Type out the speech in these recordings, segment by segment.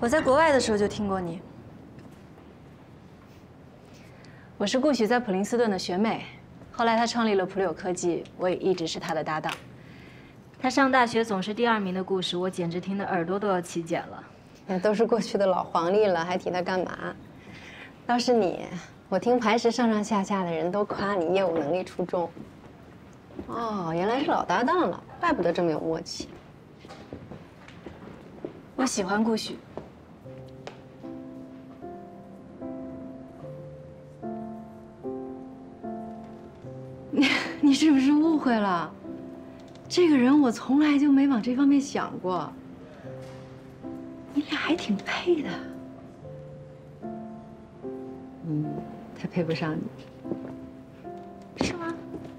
我在国外的时候就听过你。我是顾许在普林斯顿的学妹，后来他创立了普柳科技，我也一直是他的搭档。他上大学总是第2名的故事，我简直听得耳朵都要起茧了。 那都是过去的老黄历了，还提他干嘛？倒是你，我听磐石上上下下的人都夸你业务能力出众。哦，原来是老搭档了，怪不得这么有默契。 我喜欢顾许。你是不是误会了？这个人我从来就没往这方面想过。你俩还挺配的。 他配不上你。 是吗？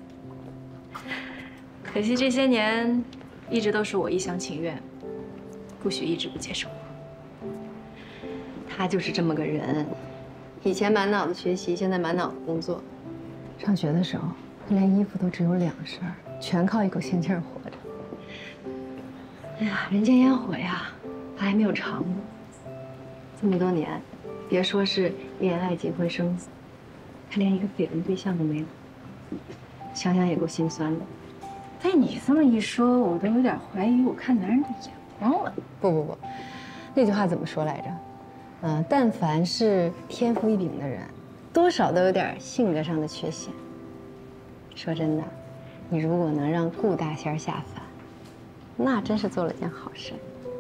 可惜这些年，一直都是我一厢情愿，顾许一直不接受我。 他就是这么个人，以前满脑子学习，现在满脑子工作。上学的时候，他连衣服都只有2身，全靠一口仙气儿活着。哎呀，人间烟火呀，他还没有尝过。这么多年，别说是恋爱、结婚、生子，他连一个绯闻对象都没有。想想也够心酸的。 被你这么一说，我都有点怀疑我看男人的眼光了。 不，那句话怎么说来着？但凡是天赋异禀的人，多少都有点性格上的缺陷。说真的，你如果能让顾大仙下凡，那真是做了件好事。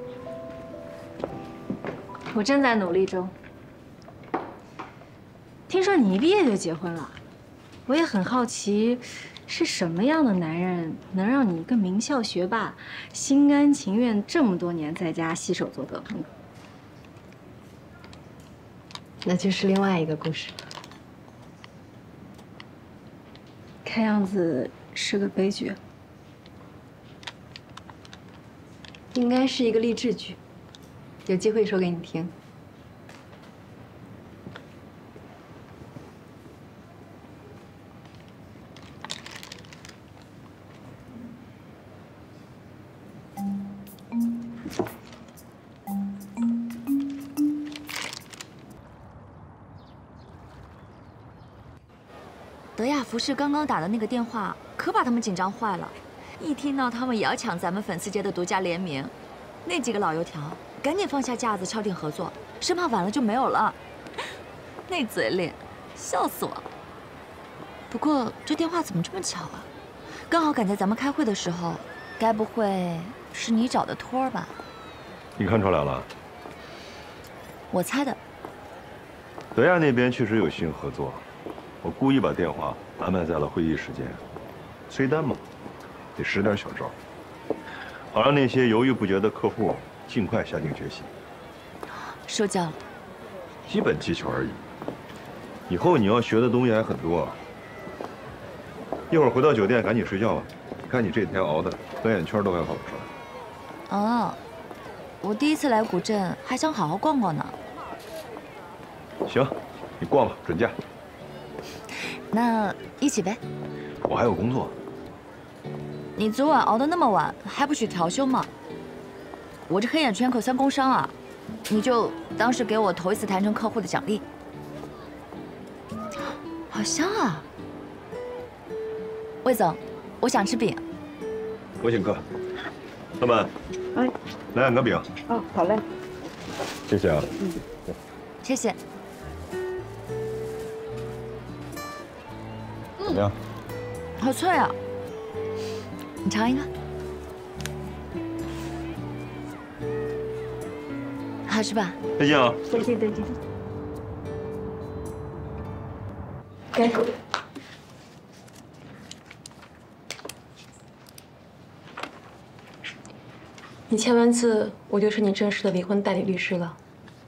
我正在努力中。听说你一毕业就结婚了，我也很好奇，是什么样的男人能让你一个名校学霸，心甘情愿这么多年在家洗手做得分？ 那就是另外一个故事。 看样子是个悲剧。 应该是一个励志剧，有机会说给你听。 德亚服饰刚刚打的那个电话，可把他们紧张坏了。一听到他们也要抢咱们粉丝节的独家联名，那几个老油条赶紧放下架子敲定合作，生怕晚了就没有了。那嘴脸，笑死我了。不过这电话怎么这么巧啊？刚好赶在咱们开会的时候，该不会是你找的托儿吧？ 你看出来了？ 我猜的。 德亚那边确实有新合作。我故意把电话安排在了会议时间，催单嘛，得使点小招，好让那些犹豫不决的客户尽快下定决心。 受教了。 基本技巧而已，以后你要学的东西还很多。一会儿回到酒店赶紧睡觉吧，你看你这几天熬的，黑眼圈都快跑不出来。 哦，我第一次来古镇，还想好好逛逛呢。 行，你逛吧，准假。 那一起呗。 我还有工作。 你昨晚熬得那么晚，还不许调休吗？我这黑眼圈可算工伤啊，你就当是给我头一次谈成客户的奖励。好香啊！魏总，我想吃饼。 我请客。老板， 哎， 来2个饼。 哦，好嘞。 谢谢啊。 谢谢。 怎么样？ 好脆啊！你尝一个。好吃吧？ 再见啊！ 再见。该走。 你签完字，我就是你正式的离婚代理律师了。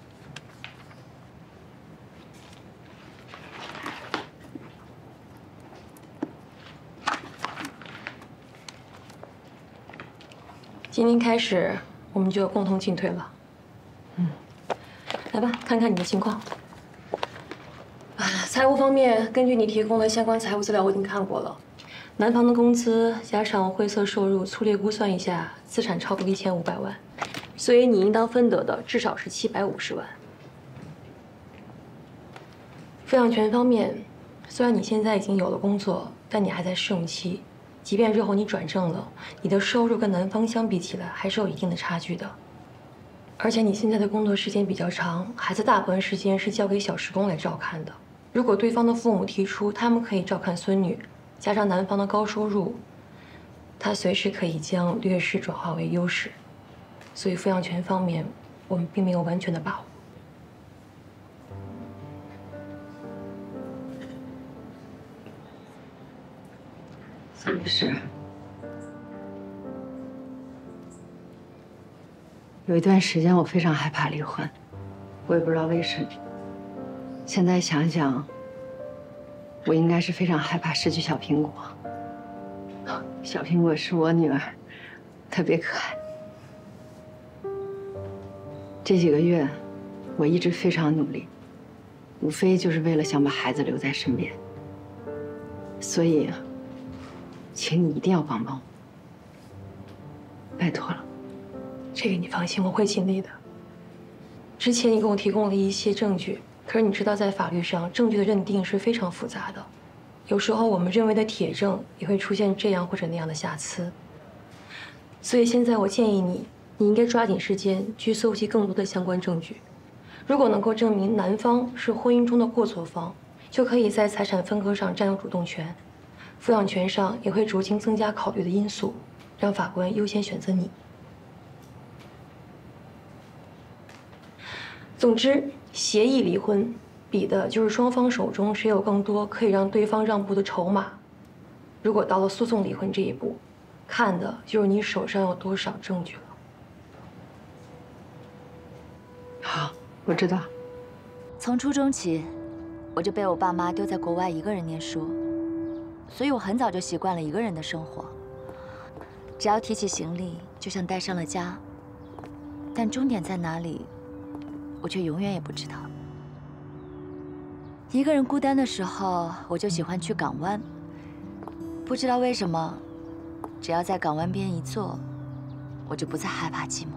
今天开始，我们就要共同进退了。来吧，看看你的情况。财务方面，根据你提供的相关财务资料，我已经看过了。男方的工资加上灰色收入，粗略估算一下，资产超过1500万， 所以你应当分得的至少是750万。抚养权方面，虽然你现在已经有了工作，但你还在试用期。即便日后你转正了，你的收入跟男方相比起来还是有一定的差距的。而且你现在的工作时间比较长，孩子大部分时间是交给小时工来照看的。如果对方的父母提出他们可以照看孙女，加上男方的高收入，他随时可以将劣势转化为优势。所以抚养权方面，我们并没有完全的把握。 宋律师，有一段时间我非常害怕离婚，我也不知道为什么。现在想想，我应该是非常害怕失去小苹果。小苹果是我女儿，特别可爱。这几个月，我一直非常努力，无非就是为了想把孩子留在身边。所以，请你一定要帮帮我，拜托了。 这个你放心，我会尽力的。之前你给我提供了一些证据，可是你知道，在法律上，证据的认定是非常复杂的，有时候我们认为的铁证也会出现这样或者那样的瑕疵。所以现在我建议你，你应该抓紧时间去搜集更多的相关证据。如果能够证明男方是婚姻中的过错方，就可以在财产分割上占有主动权，抚养权上也会逐渐增加考虑的因素，让法官优先选择你。总之，协议离婚比的就是双方手中谁有更多可以让对方让步的筹码。如果到了诉讼离婚这一步，看的就是你手上有多少证据了。 好，我知道。 从初中起，我就被我爸妈丢在国外一个人念书，所以我很早就习惯了一个人的生活。只要提起行李，就像带上了家，但终点在哪里，我却永远也不知道。一个人孤单的时候，我就喜欢去港湾。不知道为什么，只要在港湾边一坐，我就不再害怕寂寞。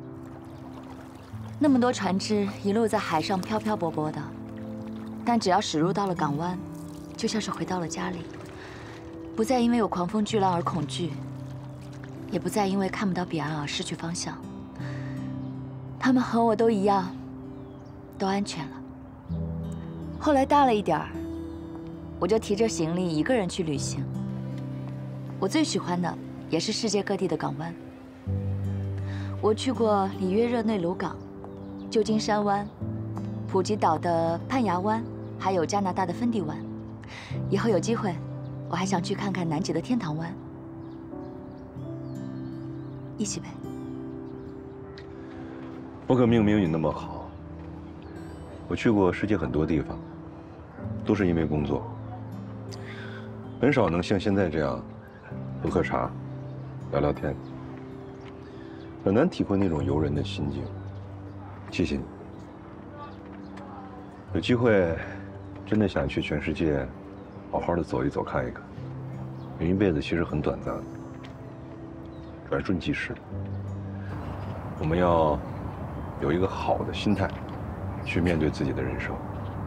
那么多船只一路在海上飘飘泊泊的，但只要驶入到了港湾，就像是回到了家里，不再因为有狂风巨浪而恐惧，也不再因为看不到彼岸而失去方向。他们和我都一样，都安全了。后来大了一点儿，我就提着行李一个人去旅行。我最喜欢的也是世界各地的港湾。我去过里约热内卢港、旧金山湾、普吉岛的潘牙湾，还有加拿大的芬蒂湾。以后有机会，我还想去看看南极的天堂湾。一起呗。 不可命名你那么好。我去过世界很多地方，都是因为工作，很少能像现在这样喝喝茶、聊聊天，很难体会那种游人的心境。谢谢你。有机会，真的想去全世界，好好的走一走、看一看。人一辈子其实很短暂的，转瞬即逝。我们要有一个好的心态，去面对自己的人生。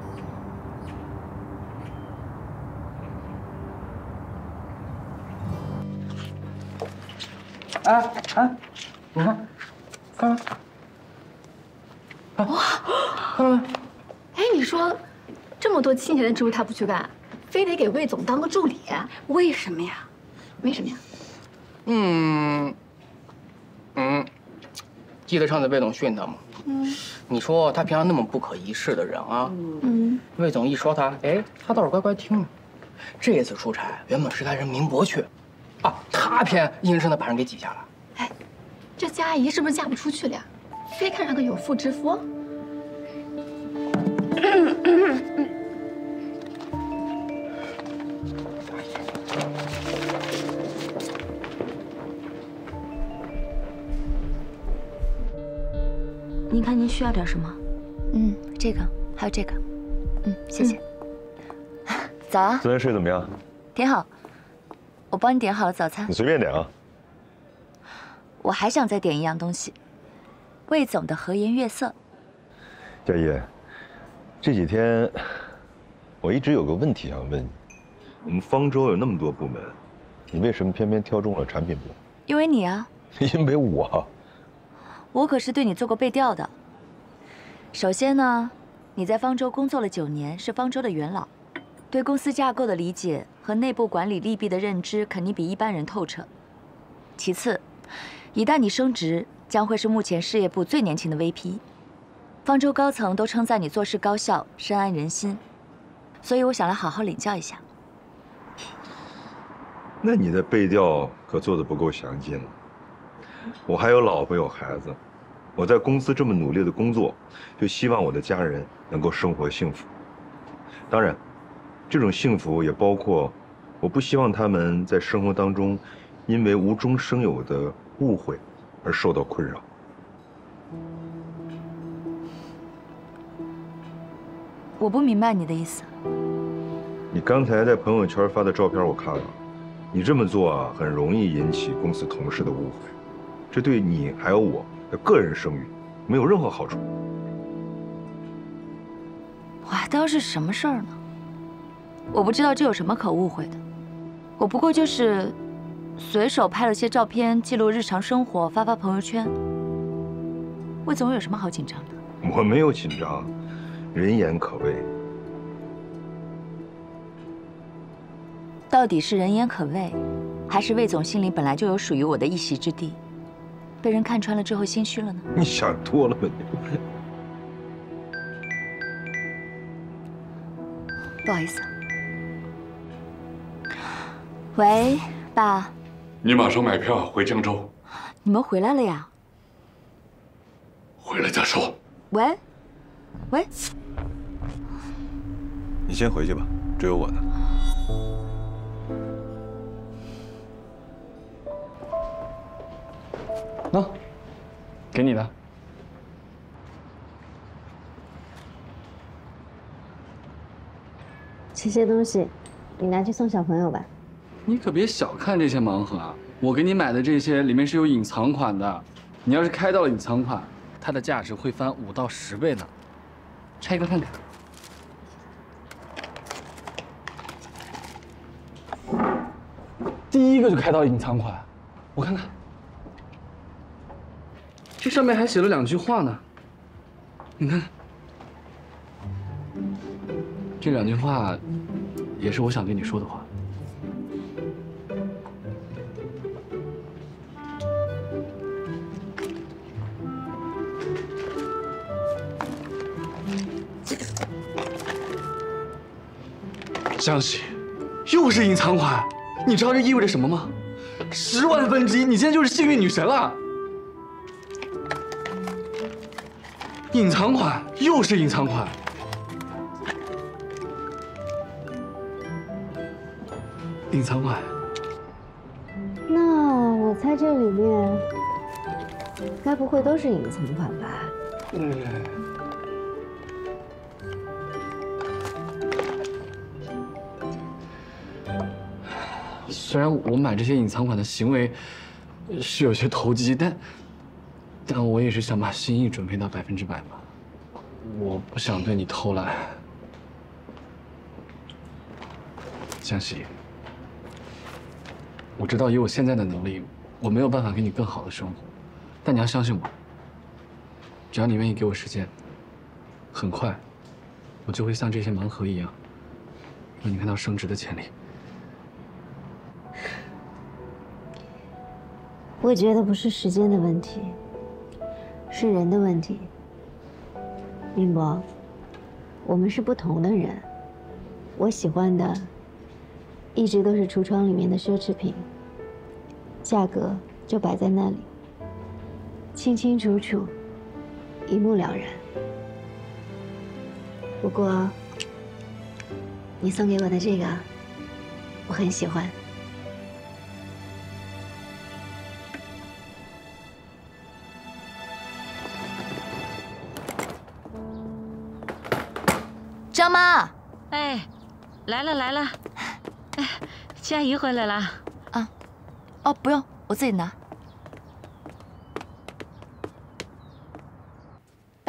哎哎，你看，看到没？哇，看到没？ 哎，你说这么多亲钱的职务他不去干，非得给魏总当个助理，为什么呀？为什么呀？ 记得上次魏总训他吗？你说他平常那么不可一世的人啊，魏总一说他，哎，他倒是乖乖听了。这次出差原本是该人明博去，啊，他偏硬生生的把人给挤下了。 哎，这佳怡是不是嫁不出去了呀？非看上个有妇之夫？ 您看您需要点什么？这个，还有这个。谢谢。早啊。 昨天睡怎么样？ 挺好。我帮你点好了早餐。 你随便点啊。 我还想再点一样东西。 魏总的和颜悦色。 佳怡，这几天我一直有个问题想问你：我们方舟有那么多部门，你为什么偏偏挑中了产品部？ 因为你啊。 因为我可是对你做过背调的。首先呢，你在方舟工作了9年，是方舟的元老，对公司架构的理解和内部管理利弊的认知肯定比一般人透彻。其次，一旦你升职，将会是目前事业部最年轻的 VP， 方舟高层都称赞你做事高效，深谙人心，所以我想来好好领教一下。 那你的背调可做得不够详尽了。我还有老婆有孩子，我在公司这么努力的工作，就希望我的家人能够生活幸福。当然，这种幸福也包括，我不希望他们在生活当中，因为无中生有的误会而受到困扰。 我不明白你的意思。 你刚才在朋友圈发的照片我看了，你这么做啊，很容易引起公司同事的误会。这对你还有我的个人声誉没有任何好处。 我还当是什么事儿呢？我不知道这有什么可误会的。我不过就是随手拍了些照片，记录日常生活，发朋友圈。魏总有什么好紧张的？ 我没有紧张，人言可畏。 到底是人言可畏，还是魏总心里本来就有属于我的一席之地？被人看穿了之后心虚了呢？ 你想多了吧你？ 不好意思。喂，爸。 你马上买票回江州。 你们回来了呀？ 回来再说。 喂，喂。 你先回去吧，这有我呢。 喏，给你的。 这些东西，你拿去送小朋友吧。 你可别小看这些盲盒啊！我给你买的这些里面是有隐藏款的，你要是开到了隐藏款，它的价值会翻5到10倍呢。拆一个看看。第一个就开到隐藏款，我看看。这上面还写了2句话呢，你看，这2句话也是我想对你说的话。江喜，又是隐藏款，你知道这意味着什么吗？10万分之一，你现在就是幸运女神了。隐藏款又是隐藏款，隐藏款。 那我猜这里面该不会都是隐藏款吧？ 虽然我买这些隐藏款的行为是有些投机，但我也是想把心意准备到100%嘛。我不想对你偷懒，江喜。我知道以我现在的能力，我没有办法给你更好的生活，但你要相信我，只要你愿意给我时间，很快，我就会像这些盲盒一样，让你看到升职的潜力。 我觉得不是时间的问题，是人的问题。林博，我们是不同的人。我喜欢的一直都是橱窗里面的奢侈品，价格就摆在那里，清清楚楚，一目了然。不过，你送给我的这个，我很喜欢。 张妈， 哎，来了来了，哎，佳怡回来了啊？哦，不用，我自己拿。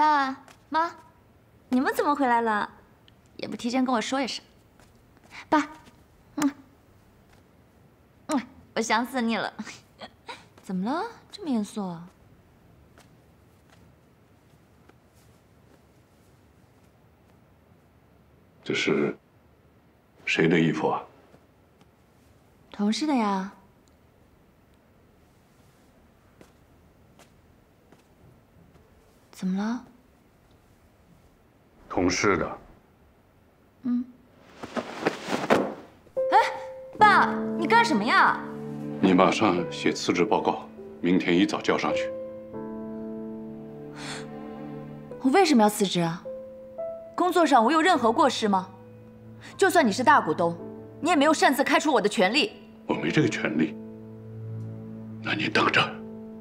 爸妈，你们怎么回来了？也不提前跟我说一声。爸，我想死你了。怎么了？这么严肃啊？ 这是谁的衣服啊？ 同事的呀。怎么了？ 同事的。 哎，爸，你干什么呀？ 你马上写辞职报告，明天一早交上去。 我为什么要辞职啊？工作上我有任何过失吗？就算你是大股东，你也没有擅自开除我的权利。 我没这个权利。那你等着。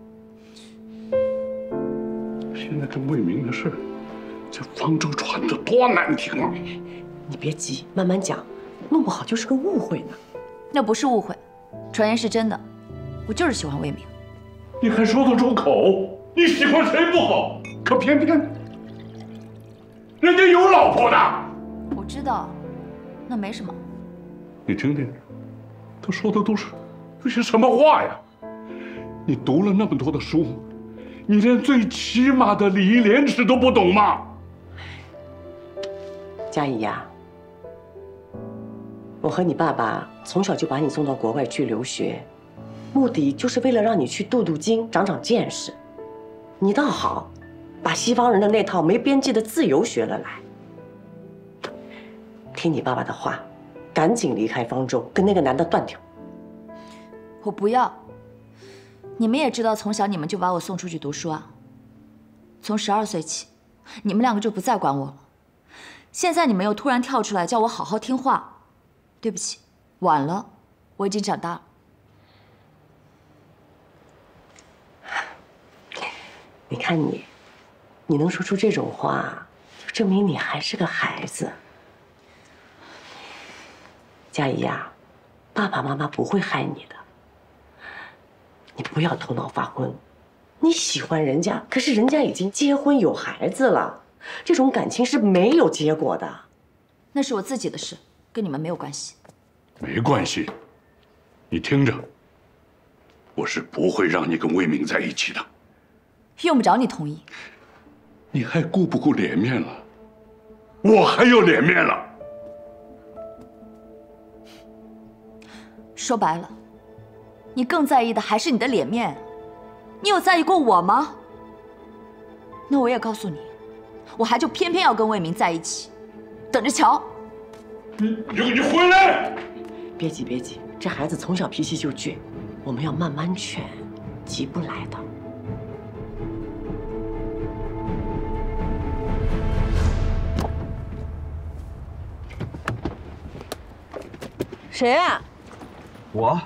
现在这魏明的事，在方舟传的多难听啊！ 你别急，慢慢讲，弄不好就是个误会呢。 那不是误会，传言是真的。我就是喜欢魏明。 你还说得出口？你喜欢谁不好，可偏偏人家有老婆的。 我知道，那没什么。 你听听，他说的都是些什么话呀？你读了那么多的书，你连最起码的礼义廉耻都不懂吗？ 佳怡呀，我和你爸爸从小就把你送到国外去留学，目的就是为了让你去镀镀金，长长见识。你倒好，把西方人的那套没边际的自由学了来。听你爸爸的话，赶紧离开方舟，跟那个男的断掉。 我不要。你们也知道，从小你们就把我送出去读书啊。从12岁起，你们两个就不再管我了。现在你们又突然跳出来叫我好好听话，对不起，晚了，我已经长大了。 你看你能说出这种话，就证明你还是个孩子。佳怡呀，爸爸妈妈不会害你的。你不要头脑发昏，你喜欢人家，可是人家已经结婚有孩子了，这种感情是没有结果的。 那是我自己的事，跟你们没有关系。 没关系，你听着，我是不会让你跟魏明在一起的。 用不着你同意。 你还顾不顾脸面了？我还有脸面了。 说白了，你更在意的还是你的脸面。你有在意过我吗？那我也告诉你，我还就偏偏要跟魏明在一起，等着瞧。 你回来！ 别急别急，这孩子从小脾气就倔，我们要慢慢劝，急不来的。 谁啊？ 我。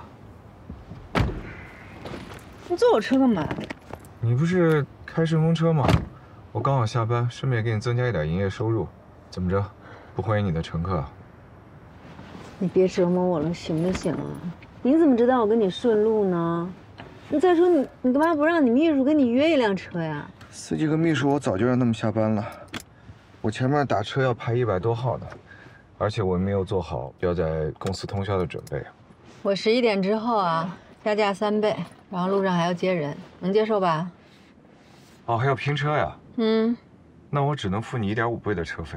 你坐我车干嘛？ 你不是开顺风车吗？我刚好下班，顺便给你增加一点营业收入。怎么着？不欢迎你的乘客啊？ 你别折磨我了，行不行啊？你怎么知道我跟你顺路呢？你再说你干嘛不让你秘书跟你约一辆车呀？ 司机和秘书我早就让他们下班了。我前面打车要排100多号呢，而且我没有做好要在公司通宵的准备。 我11点之后啊，加价3倍，然后路上还要接人，能接受吧？ 哦，还要拼车呀？ 嗯， 那我只能付你1.5倍的车费。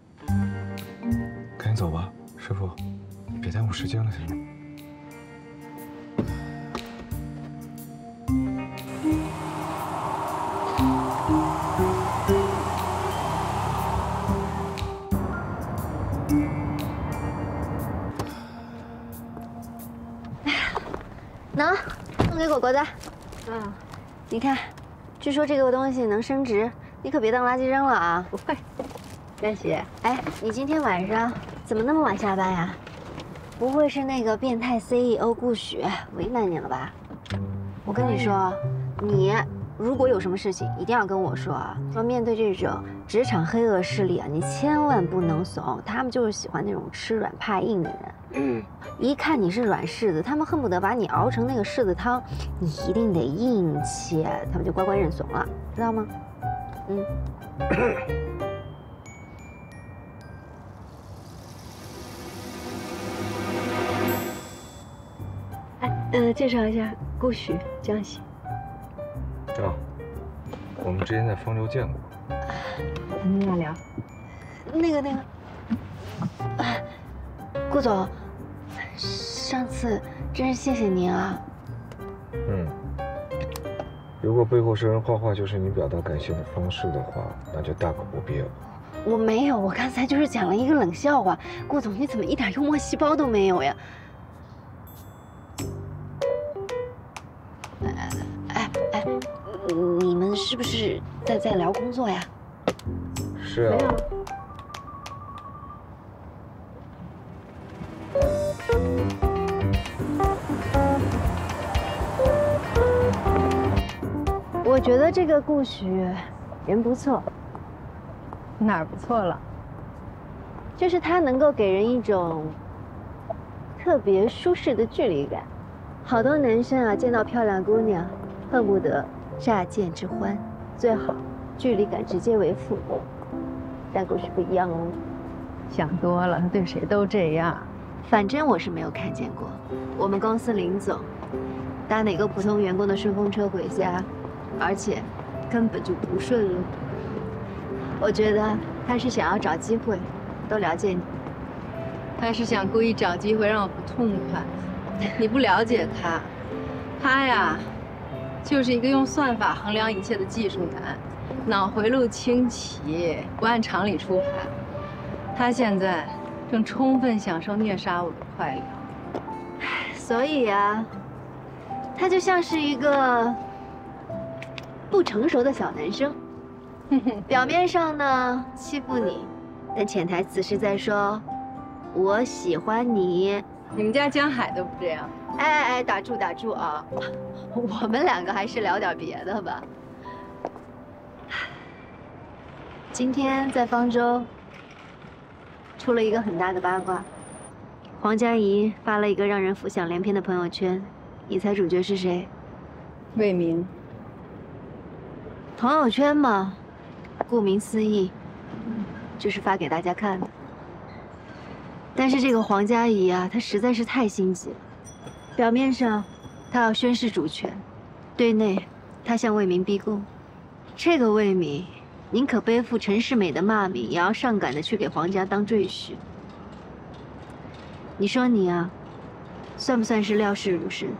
赶紧走吧，师傅，别耽误时间了，行吗？ 喏，送给果果的。你看，据说这个东西能升值，你可别当垃圾扔了啊！ 不会，谢谢。 哎，你今天晚上怎么那么晚下班呀？不会是那个变态 CEO 顾许为难你了吧？我跟你说，你如果有什么事情，一定要跟我说啊！说面对这种职场黑恶势力啊，你千万不能怂，他们就是喜欢那种吃软怕硬的人。一看你是软柿子，他们恨不得把你熬成那个柿子汤，你一定得硬切，他们就乖乖认怂了，知道吗？ 嗯。介绍一下，顾许、江喜。 啊，我们之前在方舟见过。 你们俩聊。那个，顾总，上次真是谢谢您啊。 嗯，如果背后是人画画就是你表达感谢的方式的话，那就大可不必了。 我没有，我刚才就是讲了一个冷笑话。顾总，你怎么一点幽默细胞都没有呀？你们是不是在聊工作呀？ 是啊。 我觉得这个顾许人不错。 哪儿不错了？ 就是他能够给人一种特别舒适的距离感。好多男生啊，见到漂亮姑娘，恨不得乍见之欢，最好距离感直接为负。但顾许不一样哦， 想多了，他对谁都这样。 反正我是没有看见过。我们公司林总搭哪个普通员工的顺风车回家，而且根本就不顺路。我觉得他是想要找机会多了解你。 他是想故意找机会让我不痛快。你不了解他，他呀，就是一个用算法衡量一切的技术男，脑回路清奇，不按常理出牌。他现在正充分享受虐杀我的快乐。 所以啊，他就像是一个不成熟的小男生，表面上呢欺负你，但潜台词是在说我喜欢你。 你们家江海都不这样。 哎，打住啊！我们两个还是聊点别的吧。今天在方舟出了一个很大的八卦，黄佳怡发了一个让人浮想联翩的朋友圈，你猜主角是谁？ 魏明。 朋友圈嘛，顾名思义，就是发给大家看的。但是这个黄佳怡啊，她实在是太心急了。表面上，她要宣示主权；对内，她向魏明逼宫。这个魏明，宁可背负陈世美的骂名，也要上赶的去给黄家当赘婿。你说你啊，算不算是料事如神？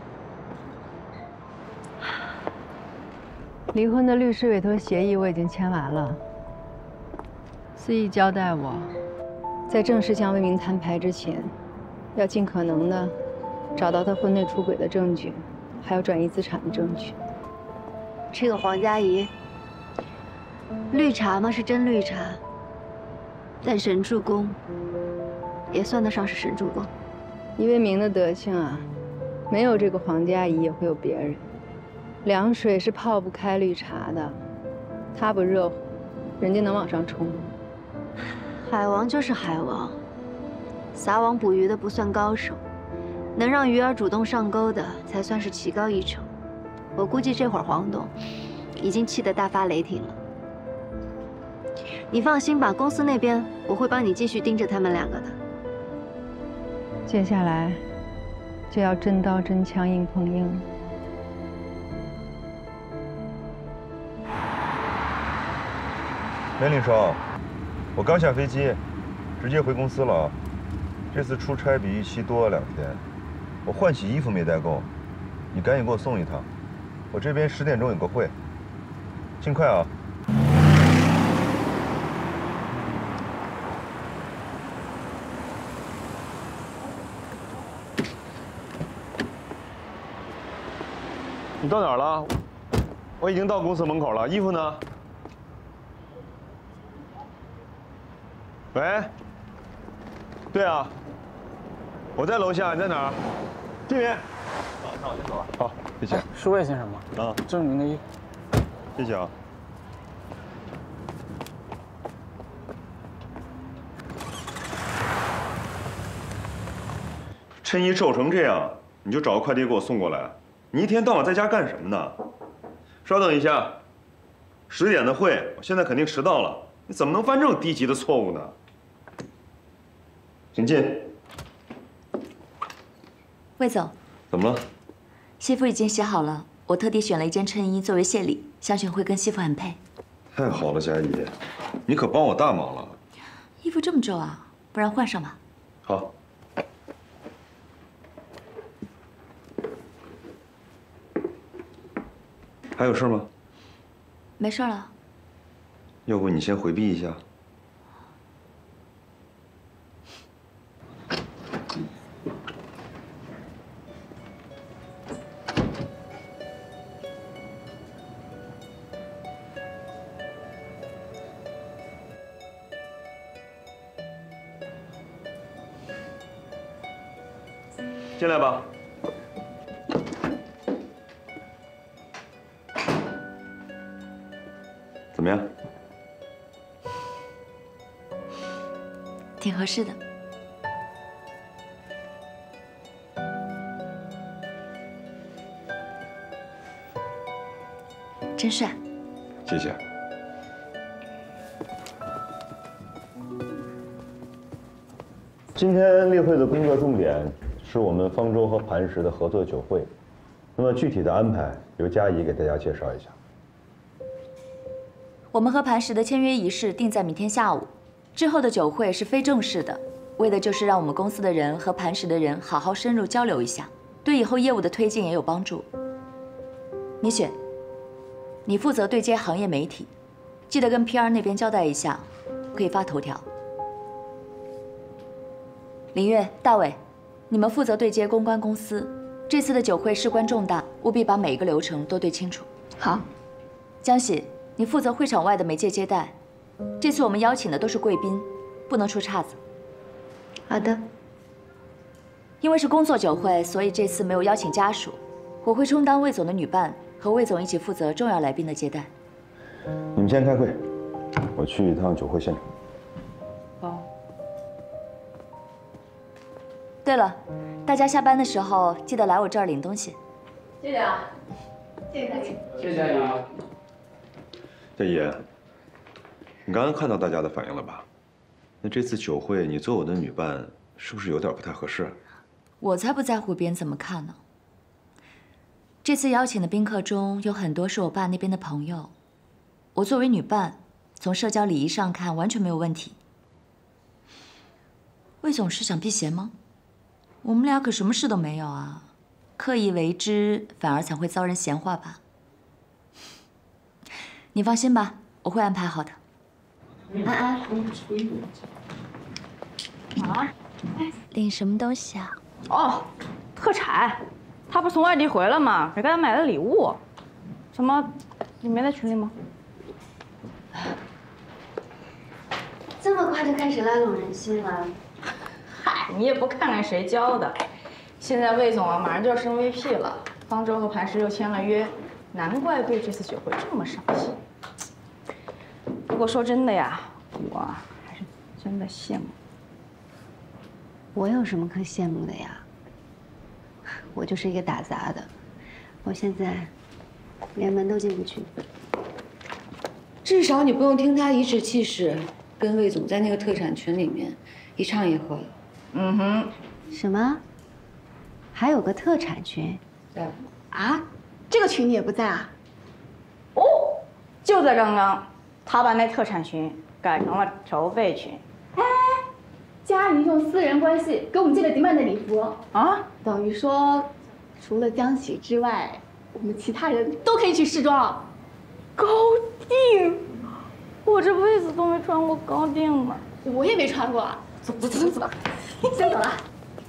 离婚的律师委托协议我已经签完了。司仪交代我，在正式向魏明摊牌之前，要尽可能的找到他婚内出轨的证据，还有转移资产的证据。 这个黄佳怡，绿茶嘛是真绿茶，但神助攻也算得上是神助攻。 以魏明的德行啊，没有这个黄佳怡也会有别人。凉水是泡不开绿茶的，他不热乎，人家能往上冲。 海王就是海王，撒网捕鱼的不算高手，能让鱼儿主动上钩的才算是棋高一筹。我估计这会儿黄董已经气得大发雷霆了。你放心吧，公司那边我会帮你继续盯着他们两个的。 接下来就要真刀真枪硬碰硬了。 梅领少，我刚下飞机，直接回公司了。这次出差比预期多了2天，我换洗衣服没带够，你赶紧给我送一趟。我这边10点钟有个会，尽快啊。你到哪儿了？我已经到公司门口了，衣服呢？喂，对啊，我在楼下，你在哪儿？这边。那我先走了。好，谢谢。 是魏先生吗？啊，这是您的衣服。 谢谢啊。衬衣皱成这样，你就找个快递给我送过来。你一天到晚在家干什么呢？稍等一下， 10点的会，我现在肯定迟到了。你怎么能犯这种低级的错误呢？请进。 魏总， 怎么了？ 西服已经洗好了，我特地选了一件衬衣作为谢礼，相信会跟西服很配。 太好了，佳怡，你可帮我大忙了。 衣服这么皱啊，不然换上吧。 好。还有事吗？ 没事了。 要不你先回避一下。进来吧。怎么样？ 挺合适的。真帅。 谢谢。今天例会的工作重点是我们方舟和磐石的合作酒会，那么具体的安排由佳怡给大家介绍一下。 我们和磐石的签约仪式定在明天下午，之后的酒会是非正式的，为的就是让我们公司的人和磐石的人好好深入交流一下，对以后业务的推进也有帮助。米雪，你负责对接行业媒体，记得跟 PR 那边交代一下，可以发头条。林月、大伟，你们负责对接公关公司。这次的酒会事关重大，务必把每一个流程都对清楚。 好。 江喜，你负责会场外的媒介接待。这次我们邀请的都是贵宾，不能出岔子。 好的。 因为是工作酒会，所以这次没有邀请家属。我会充当魏总的女伴，和魏总一起负责重要来宾的接待。 你们先开会，我去一趟酒会现场。 好。对了，大家下班的时候记得来我这儿领东西。 谢谢啊，谢谢大姐。 谢谢佳怡。 佳怡，你刚刚看到大家的反应了吧？那这次酒会你做我的女伴，是不是有点不太合适？ 我才不在乎别人怎么看呢。这次邀请的宾客中有很多是我爸那边的朋友，我作为女伴，从社交礼仪上看完全没有问题。魏总是想避嫌吗？我们俩可什么事都没有啊，刻意为之反而才会遭人闲话吧。你放心吧，我会安排好的。 安安， 啊？ 领什么东西啊？ 哦，特产，他不是从外地回来吗？给大家买的礼物。什么？你没在群里吗？ 这么快就开始拉拢人心了？ 嗨，你也不看看谁教的。现在魏总啊，马上就要升 VP 了，方舟和磐石又签了约，难怪对这次酒会这么上心。不过说真的呀，我还是真的羡慕。 我有什么可羡慕的呀？我就是一个打杂的，我现在连门都进不去。 至少你不用听他颐指气使，跟魏总在那个特产群里面一唱一和了。 嗯哼。 什么？还有个特产群？ 对。 啊？这个群你也不在啊？ 哦，就在刚刚，他把那特产群改成了筹备群。 哎，佳怡用私人关系给我们寄了迪曼的礼服啊，等于说，除了江喜之外，我们其他人都可以去试妆。 高定，我这辈子都没穿过高定呢。 我也没穿过。走，先走了。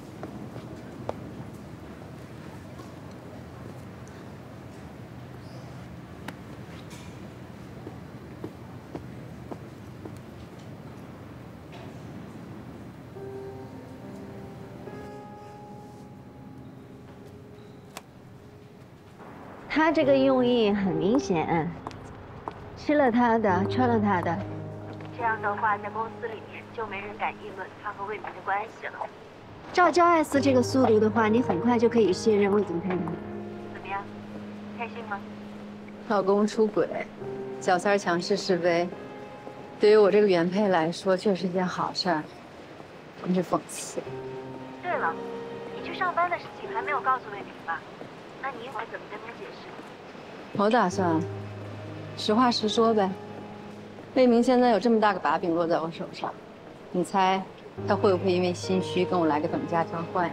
他这个用意很明显，吃了他的，穿了他的。这样的话，在公司里面就没人敢议论他和魏明的关系了。照焦艾斯这个速度的话，你很快就可以卸任魏总太太。怎么样，开心吗？ 老公出轨，小三儿强势是非，对于我这个原配来说，确实是件好事儿，真是讽刺。 对了，你去上班的事情还没有告诉魏明吧？那你一会儿怎么跟他解释？ 我打算实话实说呗。魏明现在有这么大个把柄落在我手上，你猜他会不会因为心虚跟我来个等价交换？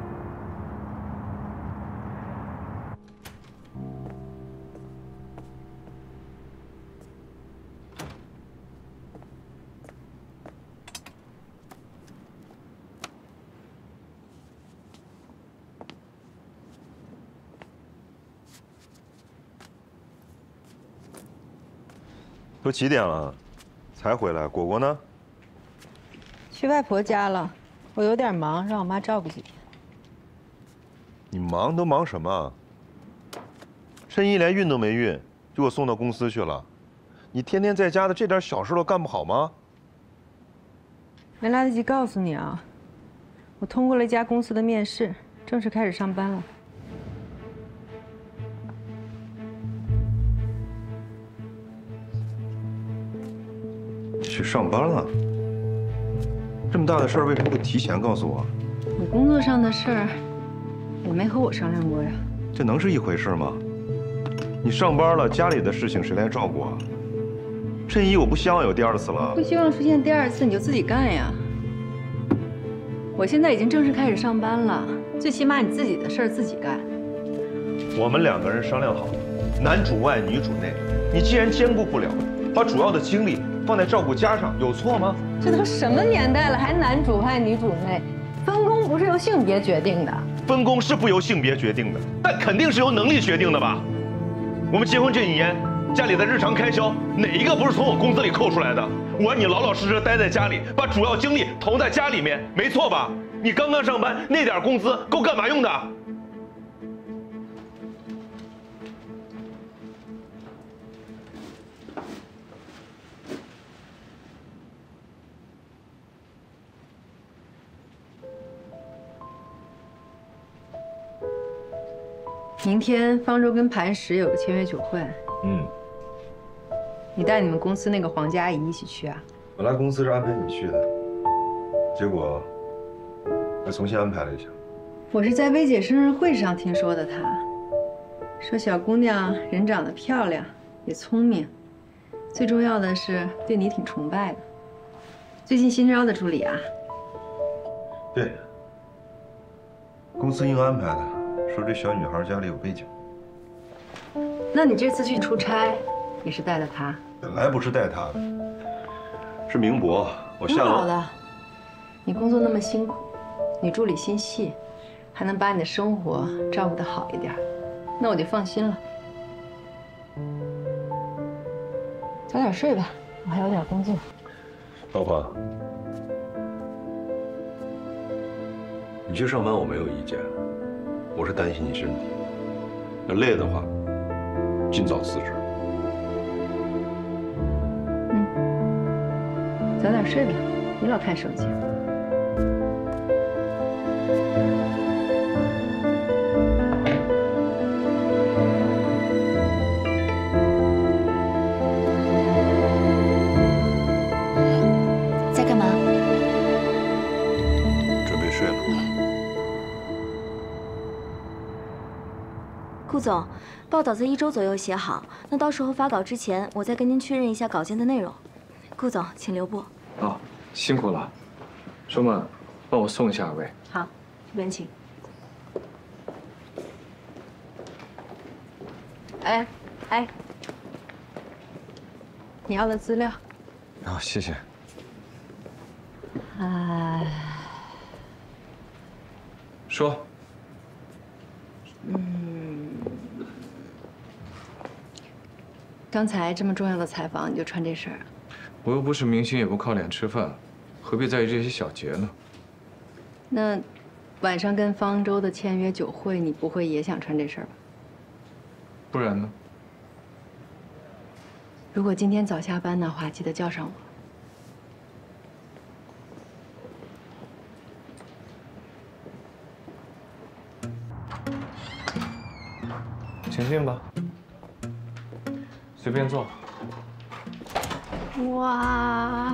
都几点了，才回来？果果呢？ 去外婆家了，我有点忙，让我妈照顾几天。 你忙都忙什么？陈一连孕都没孕，就给我送到公司去了。你天天在家的这点小事都干不好吗？ 没来得及告诉你啊，我通过了一家公司的面试，正式开始上班了。 去上班了？这么大的事儿，为什么不提前告诉我？ 你工作上的事儿也没和我商量过呀。 这能是一回事吗？你上班了，家里的事情谁来照顾啊？陈一，我不希望有第二次了。 不希望出现第二次，你就自己干呀。我现在已经正式开始上班了，最起码你自己的事儿自己干。 我们两个人商量好，男主外女主内。你既然兼顾不了，把主要的精力放在照顾家上，有错吗？ 这都什么年代了，还男主外女主内？分工不是由性别决定的。 分工是不由性别决定的，但肯定是由能力决定的吧？我们结婚这1年，家里的日常开销哪一个不是从我工资里扣出来的？我让你老老实实待在家里，把主要精力投在家里面，没错吧？你刚刚上班那点工资够干嘛用的？ 明天方舟跟磐石有个签约酒会，你带你们公司那个黄家阿姨一起去啊？ 本来公司是安排你去的，结果还重新安排了一下。 我是在薇姐生日会上听说的，她说小姑娘人长得漂亮，也聪明，最重要的是对你挺崇拜的。最近新招的助理啊？ 对，公司硬安排的。说这小女孩家里有背景， 那你这次去出差也是带的她？ 本来不是带她的，是明博。我下楼。 好了，你工作那么辛苦，女助理心细，还能把你的生活照顾得好一点，那我就放心了。早点睡吧，我还有点工作。 老婆，你去上班我没有意见。我是担心你身体，要累的话，尽早辞职。 早点睡吧，别老看手机。 在干嘛？ 准备睡了。 顾总，报道在1周左右写好，那到时候发稿之前，我再跟您确认一下稿件的内容。顾总，请留步。 哦，辛苦了。舒曼，帮我送一下二位。 好，这边请。 哎，你要的资料。 啊，谢谢。 说。 刚才这么重要的采访，你就穿这身儿？ 我又不是明星，也不靠脸吃饭，何必在意这些小节呢？ 那晚上跟方舟的签约酒会，你不会也想穿这身吧？ 不然呢？ 如果今天早下班的话，记得叫上我。 请进吧。 随便坐。 哇！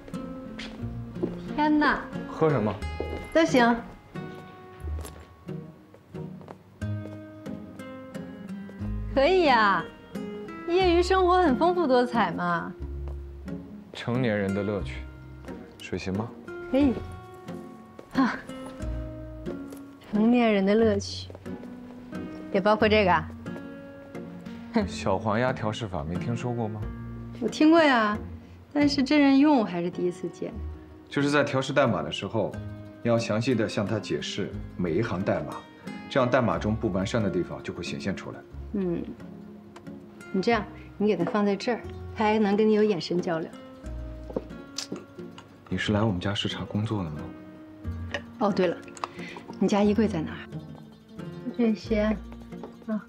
天哪！ 喝什么？ 都行。可以呀，业余生活很丰富多彩嘛。 成年人的乐趣，水行吗？ 可以。啊，成年人的乐趣，也包括这个啊。 小黄鸭调试法没听说过吗？ 我听过呀，但是真人用我还是第一次见。 就是在调试代码的时候，你要详细的向他解释每一行代码，这样代码中不完善的地方就会显现出来。 嗯，你这样，你给他放在这儿，他还能跟你有眼神交流。 你是来我们家视察工作的吗？ 哦，对了，你家衣柜在哪儿？这些，啊。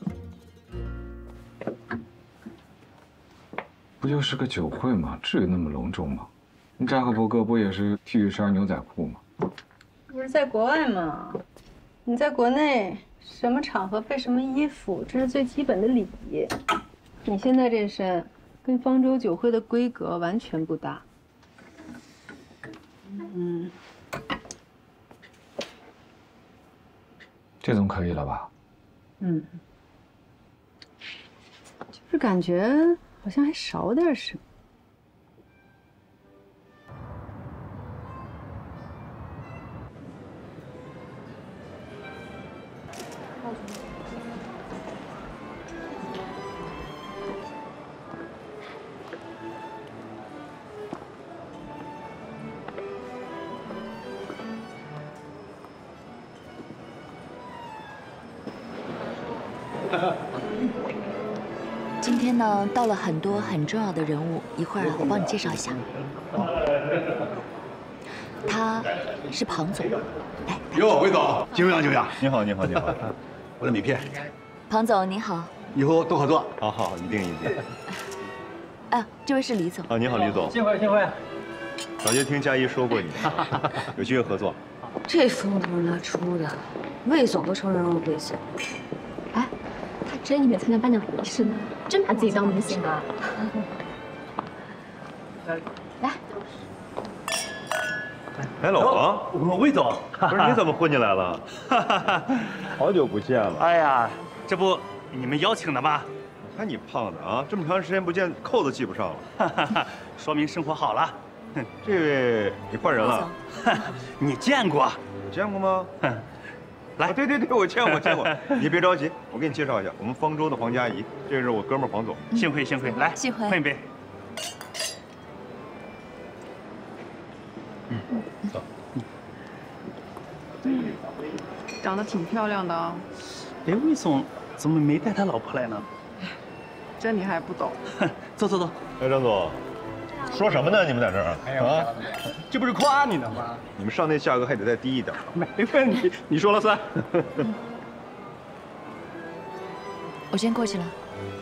不就是个酒会吗？至于那么隆重吗？扎克伯格不也是 T 恤衫、牛仔裤吗？ 不是在国外吗？你在国内，什么场合配什么衣服，这是最基本的礼仪。你现在这身，跟方舟酒会的规格完全不搭。嗯， 这总可以了吧？ 嗯，就是感觉好像还少点什么。 今天呢，到了很多很重要的人物，一会儿我帮你介绍一下。他是庞总，来。 哟，魏总，久仰久仰。 你好，你好，你好。 我的名片。 庞总你好。 以后多合作。 好好，一定一定。 啊，这位是李总。 啊，你好，李总。 幸会幸会。 早就听佳怡说过你，有机会合作。 这风都是他出的，魏总都承认了魏总。 哎，他真以为参加颁奖仪式呢，真把自己当明星啊！来。 哎，老王， 魏总， 不是你怎么混进来了？好久不见了。 哎呀，这不你们邀请的吗？ 看你胖的啊，这么长时间不见，扣子系不上了。 说明生活好了。 这位你换人了？ 你见过？ 我见过吗？ 来， 对，我见过。你别着急，我给你介绍一下，我们方舟的黄佳怡，这是我哥们儿黄总。 幸会，来， 幸会， 碰一杯。 走。 长得挺漂亮的啊。 哎，魏总怎么没带他老婆来呢？ 这你还不懂？ 走。 哎，张总，说什么呢？你们在这儿？ 哎呀，这不是夸你呢吗？ 你们上那价格还得再低一点。 没问题，你说了算。 我先过去了。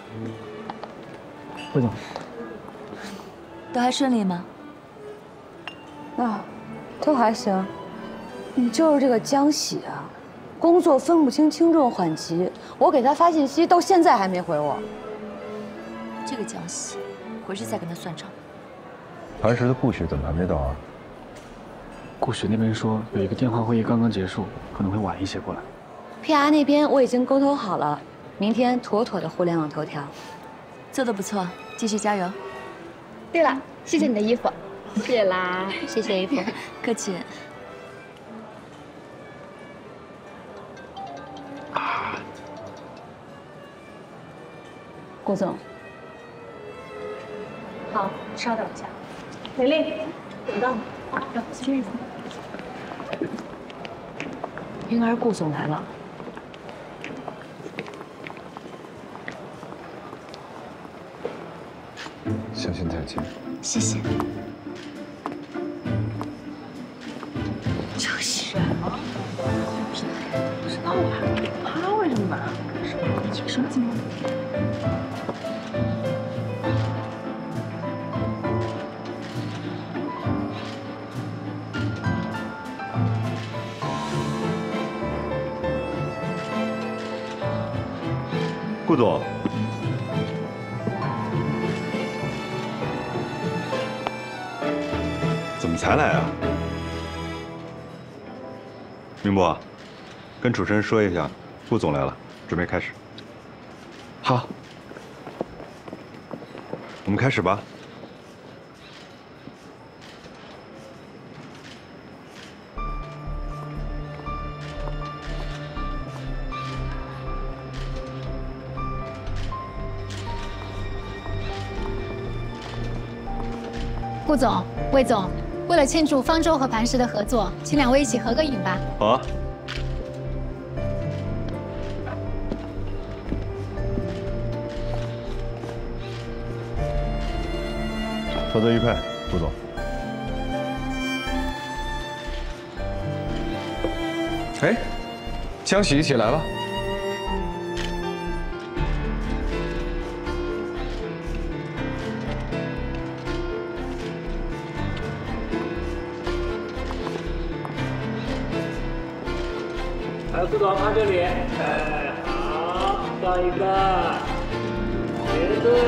魏总， 都还顺利吗？ 那都还行。你就是这个江喜啊，工作分不清轻重缓急，我给他发信息，到现在还没回我。 这个江喜，回去再跟他算账。 磐石的顾许怎么还没到啊？ 顾许那边说有一个电话会议刚刚结束，可能会晚一些过来。 PR 那边我已经沟通好了，明天妥妥的互联网头条。 做得不错，继续加油。 对了，谢谢你的衣服。谢啦，谢谢衣服。 客气。 顾总。 好，稍等一下。美丽，等到。好，先一下。 应该是顾总来了。 相信再见。 谢谢。 江喜，不知道啊，他为什么来？什么情况？ 顾总。 才来啊？明波，跟主持人说一下，顾总来了，准备开始。 好， 我们开始吧。 顾总、魏总，为了庆祝方舟和磐石的合作，请两位一起合个影吧。 好啊。合作愉快，顾总。 哎，江喜一起来了。 顾总，看这里，哎，好，上一个，绝对。